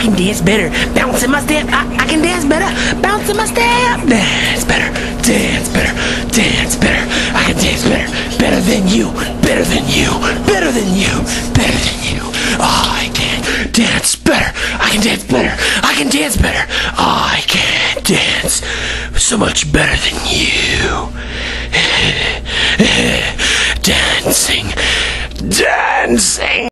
can dance better. Bouncing my step, I can dance better. Bouncing my step, dance better. Dance better, dance better. I can dance better. Better than you, better than you, better than you, better than you. I can dance better. I can dance better. I can dance better. I can dance so much better than you. Dancing, dancing.